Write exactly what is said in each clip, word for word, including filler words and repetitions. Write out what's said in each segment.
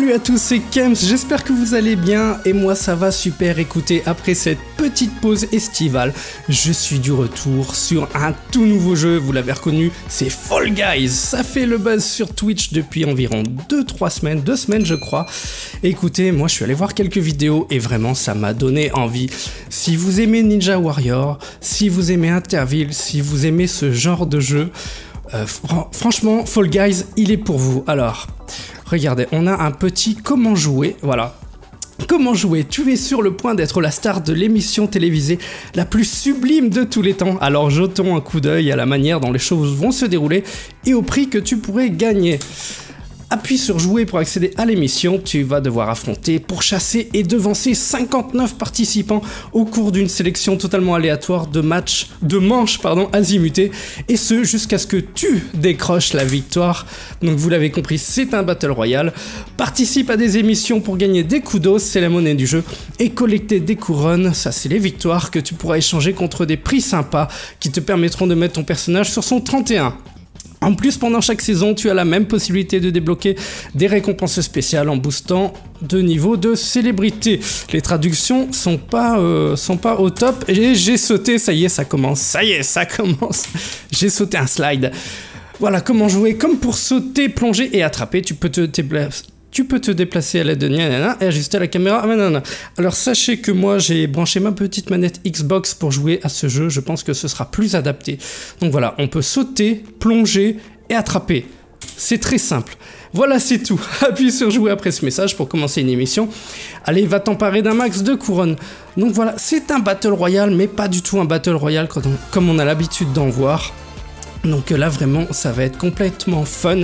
Salut à tous, c'est Kems, j'espère que vous allez bien et moi ça va super. Écoutez, après cette petite pause estivale, je suis du retour sur un tout nouveau jeu, vous l'avez reconnu, c'est Fall Guys. Ça fait le buzz sur Twitch depuis environ deux trois semaines, deux semaines je crois. Écoutez, moi je suis allé voir quelques vidéos et vraiment ça m'a donné envie. Si vous aimez Ninja Warrior, si vous aimez Interville, si vous aimez ce genre de jeu, euh, fr franchement Fall Guys il est pour vous. Alors... regardez, on a un petit comment jouer, voilà. Comment jouer? Tu es sur le point d'être la star de l'émission télévisée la plus sublime de tous les temps. Alors jetons un coup d'œil à la manière dont les choses vont se dérouler et au prix que tu pourrais gagner. Appuie sur jouer pour accéder à l'émission, tu vas devoir affronter, pourchasser et devancer cinquante-neuf participants au cours d'une sélection totalement aléatoire de matchs, de manches pardon, azimutés, et ce jusqu'à ce que tu décroches la victoire. Donc vous l'avez compris, c'est un Battle Royale. Participe à des émissions pour gagner des kudos, c'est la monnaie du jeu, et collecter des couronnes, ça c'est les victoires que tu pourras échanger contre des prix sympas qui te permettront de mettre ton personnage sur son trente et un. En plus, pendant chaque saison, tu as la même possibilité de débloquer des récompenses spéciales en boostant de niveau de célébrité. Les traductions sont pas, euh, sont pas au top et j'ai sauté, ça y est, ça commence, ça y est, ça commence. J'ai sauté un slide. Voilà comment jouer, comme pour sauter, plonger et attraper, tu peux te déplacer. Tu peux te déplacer à l'aide de nanana et ajuster la caméra. Nanana. Alors sachez que moi j'ai branché ma petite manette Xbox pour jouer à ce jeu, je pense que ce sera plus adapté. Donc voilà, on peut sauter, plonger et attraper. C'est très simple. Voilà, c'est tout. Appuie sur jouer après ce message pour commencer une émission. Allez, va t'emparer d'un max de couronnes. Donc voilà, c'est un Battle Royale, mais pas du tout un Battle Royale quand on, comme on a l'habitude d'en voir. Donc là vraiment, ça va être complètement fun.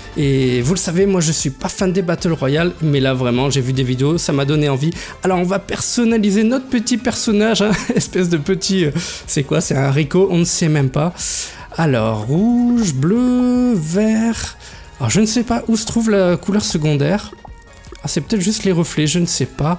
Et vous le savez, moi je suis pas fan des Battle Royale, mais là vraiment j'ai vu des vidéos, ça m'a donné envie. Alors on va personnaliser notre petit personnage, hein, espèce de petit... Euh, c'est quoi? C'est un haricot? On ne sait même pas. Alors rouge, bleu, vert... Alors je ne sais pas où se trouve la couleur secondaire. Ah, c'est peut-être juste les reflets, je ne sais pas.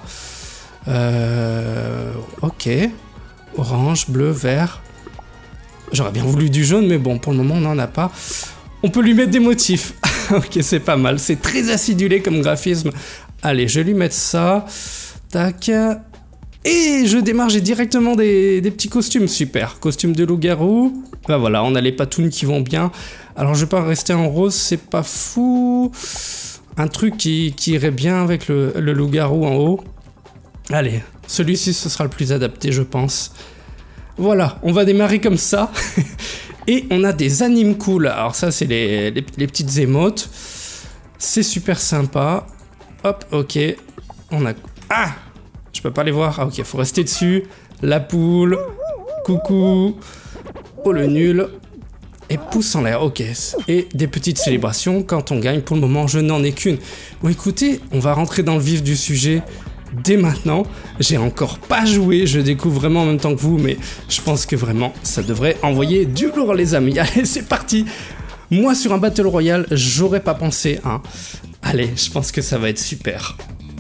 Euh... Ok. Orange, bleu, vert... J'aurais bien voulu du jaune, mais bon, pour le moment on n'en a pas. On peut lui mettre des motifs. Ok, c'est pas mal. C'est très acidulé comme graphisme. Allez, je vais lui mettre ça. Tac. Et je démarre, j'ai directement des, des petits costumes. Super. Costume de loup-garou. Ben voilà, on a les patounes qui vont bien. Alors, je vais pas rester en rose, c'est pas fou. Un truc qui, qui irait bien avec le, le loup-garou en haut. Allez, celui-ci, ce sera le plus adapté, je pense. Voilà, on va démarrer comme ça. Et on a des animes cool. Alors ça, c'est les, les, les petites émotes. C'est super sympa. Hop, ok. On a... Ah! Je peux pas les voir. Ah, ok, faut rester dessus. La poule. Coucou. Oh, le nul. Et pouce en l'air, ok. Et des petites célébrations quand on gagne. Pour le moment, je n'en ai qu'une. Bon, écoutez, on va rentrer dans le vif du sujet. Dès maintenant, j'ai encore pas joué, je découvre vraiment en même temps que vous, mais je pense que vraiment, ça devrait envoyer du lourd les amis. Allez, c'est parti. Moi, sur un Battle Royale, j'aurais pas pensé, hein. Allez, je pense que ça va être super.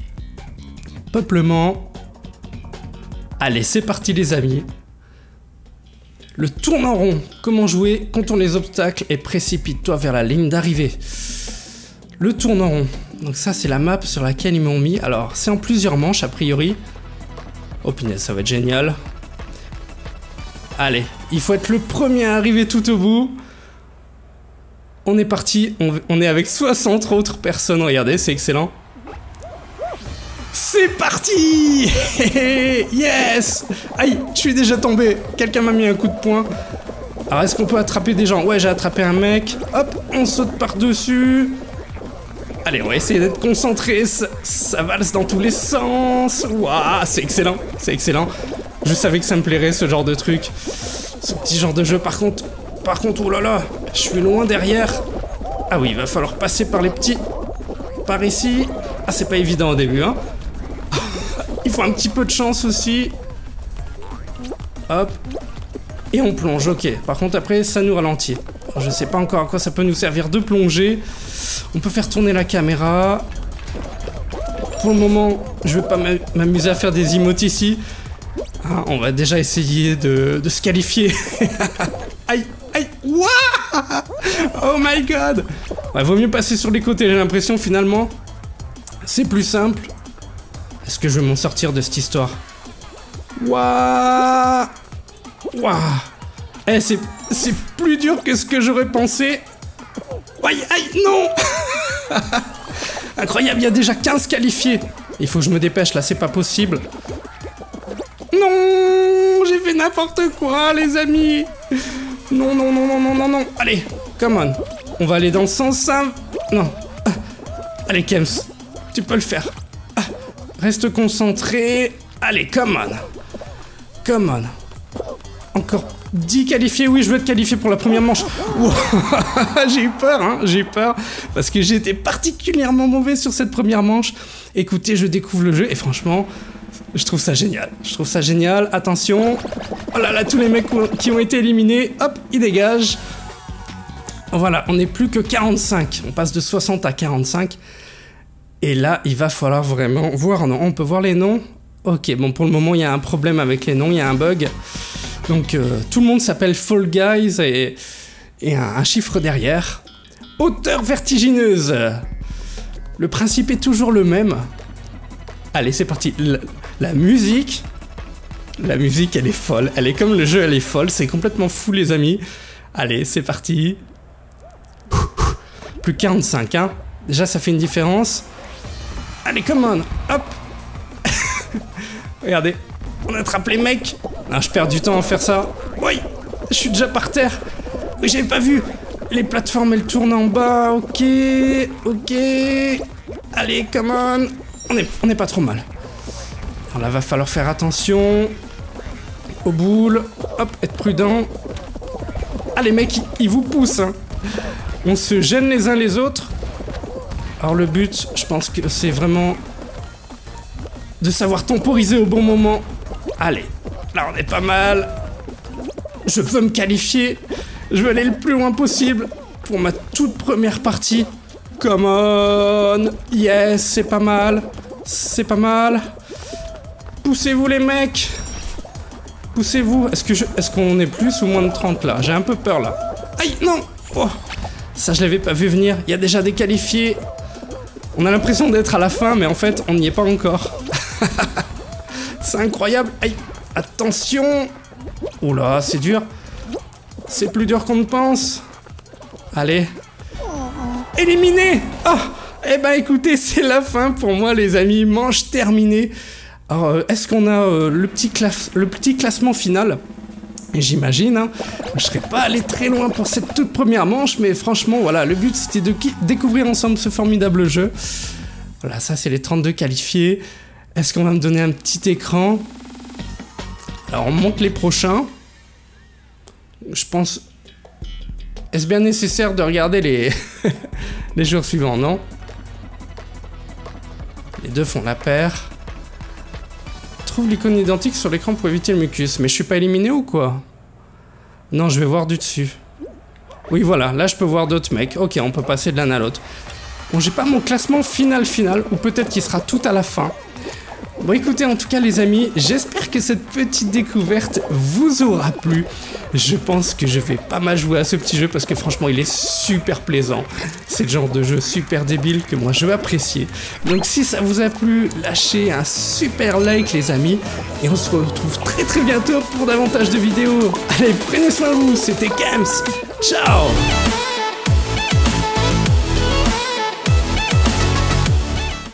Peuplement. Allez, c'est parti les amis. Le tourne en rond. Comment jouer? Contourne les obstacles et précipite-toi vers la ligne d'arrivée. Le tourne en rond. Donc ça c'est la map sur laquelle ils m'ont mis. Alors c'est en plusieurs manches a priori. Oh punaise, ça va être génial. Allez, il faut être le premier à arriver tout au bout. On est parti, on, on est avec soixante autres personnes, regardez, c'est excellent. C'est parti. Yes. Aïe, je suis déjà tombé. Quelqu'un m'a mis un coup de poing. Alors est-ce qu'on peut attraper des gens? Ouais, j'ai attrapé un mec. Hop, on saute par-dessus. Allez, on va essayer d'être concentré, ça, ça valse dans tous les sens. Waouh, c'est excellent, c'est excellent. Je savais que ça me plairait ce genre de truc. Ce petit genre de jeu, par contre, par contre, oh là là, je suis loin derrière. Ah oui, il va falloir passer par les petits, par ici. Ah, c'est pas évident au début, hein. Il faut un petit peu de chance aussi. Hop. Et on plonge, ok. Par contre, après, ça nous ralentit. Alors, je sais pas encore à quoi ça peut nous servir de plonger. On peut faire tourner la caméra. Pour le moment, je vais pas m'amuser à faire des emotes ici. Ah, on va déjà essayer de, de se qualifier. Aïe, aïe, waouh. Oh my god. Ouais, vaut mieux passer sur les côtés, j'ai l'impression finalement. C'est plus simple. Est-ce que je vais m'en sortir de cette histoire? Waouh! Waouh! Eh, c'est c'est plus dur que ce que j'aurais pensé. Aïe, aïe, non! Incroyable, il y a déjà quinze qualifiés. Il faut que je me dépêche, là, c'est pas possible. Non! J'ai fait n'importe quoi, les amis! Non, non, non, non, non, non, non. Allez, come on. On va aller dans le sens simple. Non. Ah. Allez, Kems, tu peux le faire. Ah. Reste concentré. Allez, come on. Come on. Encore dix qualifiés. Oui, je veux être qualifié pour la première manche. Wow. J'ai eu peur, hein. J'ai eu peur. Parce que j'ai été particulièrement mauvais sur cette première manche. Écoutez, je découvre le jeu et franchement, je trouve ça génial. Je trouve ça génial. Attention. Oh là là, tous les mecs qui ont été éliminés, hop, ils dégagent. Voilà, on n'est plus que quarante-cinq. On passe de soixante à quarante-cinq. Et là, il va falloir vraiment voir. Non, on peut voir les noms. Ok, bon, pour le moment, il y a un problème avec les noms. Il y a un bug. Donc, euh, tout le monde s'appelle Fall Guys et, et un, un chiffre derrière. Hauteur vertigineuse. Le principe est toujours le même. Allez, c'est parti. La, la musique... La musique, elle est folle. Elle est comme le jeu, elle est folle. C'est complètement fou, les amis. Allez, c'est parti. Plus quarante-cinq, hein. Déjà, ça fait une différence. Allez, come on. Hop. Regardez. On attrape les mecs. Non, je perds du temps à faire ça. Oui. Je suis déjà par terre. Oui, j'avais pas vu. Les plateformes, elles tournent en bas. Ok. Ok. Allez, come on. On est, on est pas trop mal. Alors là, va falloir faire attention aux boules. Hop, être prudent. Ah, les mecs, ils, ils vous poussent. Hein. On se gêne les uns les autres. Alors le but, je pense que c'est vraiment de savoir temporiser au bon moment. Allez, là on est pas mal. Je veux me qualifier. Je veux aller le plus loin possible pour ma toute première partie. Come on. Yes, c'est pas mal. C'est pas mal. Poussez-vous les mecs. Poussez-vous. Est-ce que je... Est-ce qu'on est plus ou moins de trente là? J'ai un peu peur là. Aïe, non. Oh. Ça, je l'avais pas vu venir. Il y a déjà des qualifiés. On a l'impression d'être à la fin, mais en fait, on n'y est pas encore. C'est incroyable. Aïe. Attention. Oh là, c'est dur. C'est plus dur qu'on ne pense. Allez. Éliminé. Oh. Eh ben, écoutez, c'est la fin pour moi, les amis. Manche terminée. Alors, euh, est-ce qu'on a euh, le, petit le petit classement final? Et j'imagine, hein, je serais pas allé très loin pour cette toute première manche, mais franchement, voilà, le but c'était de découvrir ensemble ce formidable jeu. Voilà, ça c'est les trente-deux qualifiés. Est-ce qu'on va me donner un petit écran? Alors, on monte les prochains. Je pense... Est-ce bien nécessaire de regarder les, les joueurs suivants? Non. Les deux font la paire. Trouve l'icône identique sur l'écran pour éviter le mucus. Mais je suis pas éliminé ou quoi? Non, je vais voir du dessus. Oui, voilà, là je peux voir d'autres mecs. Ok, on peut passer de l'un à l'autre. Bon, j'ai pas mon classement final final, ou peut-être qu'il sera tout à la fin. Bon, écoutez, en tout cas les amis, j'espère que cette petite découverte vous aura plu. Je pense que je vais pas mal jouer à ce petit jeu parce que franchement il est super plaisant. C'est le genre de jeu super débile que moi je vais apprécier. Donc si ça vous a plu, lâchez un super like les amis. Et on se retrouve très très bientôt pour davantage de vidéos. Allez, prenez soin de vous, c'était Kems. Ciao.